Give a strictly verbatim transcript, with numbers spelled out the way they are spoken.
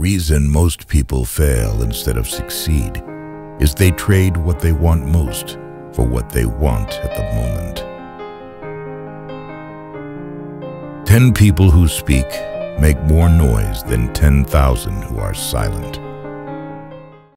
reason most people fail instead of succeed is they trade what they want most for what they want at the moment. Ten people who speak make more noise than ten thousand who are silent.